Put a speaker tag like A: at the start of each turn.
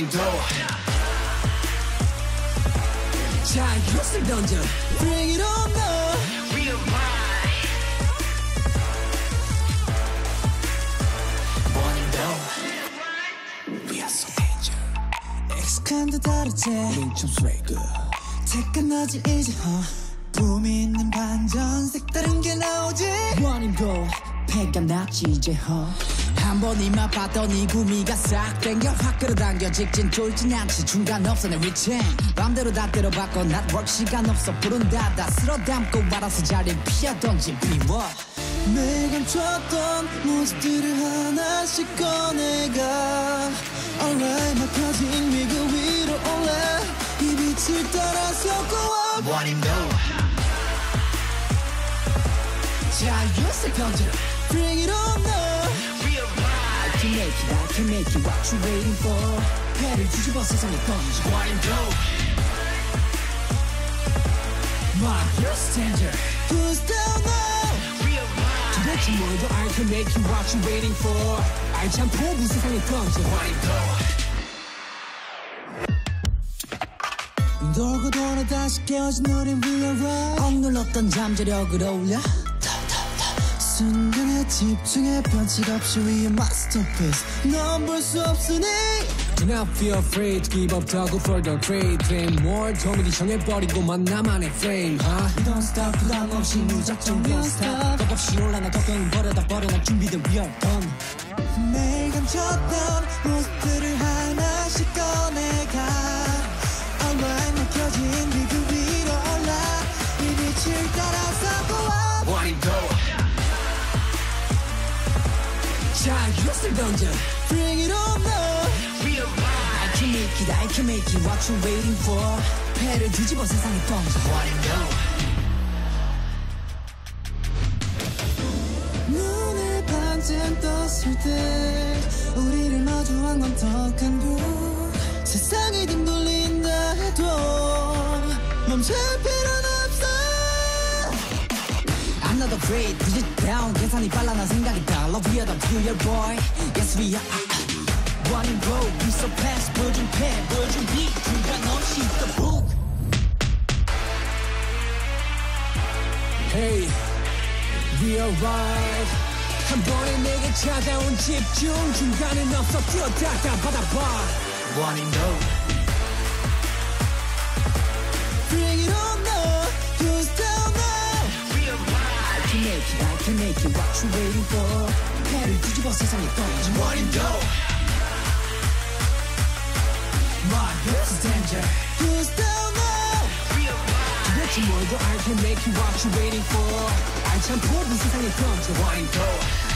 A: 원인도 자 이것을 던져 Bring it on now 원인도 We are so danger
B: 익숙한 듯 다르지
A: 우린 좀 swag
B: 택하나지 이제 붐이 있는 반전 색다른 게 나오지
A: 원인도
B: 패가 났지 이제
A: 한번 이만 봤더니 구미가 싹 땡겨 확 끌어당겨 직진 쫄진 않지 중간 없어 내 위층 맘대로 다 때려박고 network 시간 없어 부른다 다 쓸어 담고 알아서 자리 피하던지 비워
B: 매일 감췄던 모습들을 하나씩 꺼내가 Alright 막혀진 위그 위로 올라 이 빛을 따라서 go up
A: 원인도 자 이것을 던져
B: Bring it on now
A: I can make it, I can make it What you waiting for 배를 뒤집어 세상에 던져 원인도 My girl's danger
B: Who's down now
A: 도대체 뭘도 I can make it What you waiting for 알찬 포부 세상에 던져 원인도
B: 돌고 돌아 다시 깨어진 우린 위아이
A: 억눌렀던 잠재력을 올려
B: 순간에 집중해 변칙 없이 We a masterpiece 넌 볼 수 없으니
A: Do not feel afraid to give up 더고 further great Claim more 도미리 정해버리고만 나만의 flame
B: We don't stop 부담 없이 무작정 We don't stop
A: 겁 없이 올라나 걱정은 버려다 버려나 준비된 We are done
B: 매일 감췄던 모습들을 하나씩 꺼내가 Alright 막혀진 위그 위로 올라 이 빛을 따라서 go up
A: 원인도 자 이것을 던져
B: Bring it on now
A: I can make it, I can make it What you waiting for 배를 뒤집어 세상에 던져 원인도
B: 눈을 반쯤 떴을 때 우리를 마주한 건 더 큰 불 세상이 등 돌린다 해도 멈출 필요는 없어
A: I'm not afraid Put it down 계산이 빨라 난 생각이 달라 We are the real boy Yes we are One and go We so fast 보여준 펜 보여준 beat 중간 없이 the book Hey We are right 한 번에 내게 찾아온 집중 중간엔 없어 뛰어다가 받아봐 One and go
B: Bring it on now Who's down now
A: I can make it, I can make it What you waiting for 배를 뒤집어 세상에 던져 One and go My girl's danger
B: Who's down now
A: 도대체 뭘도 I can make it What you waiting for 알찬 포부 세상에 던져 One and go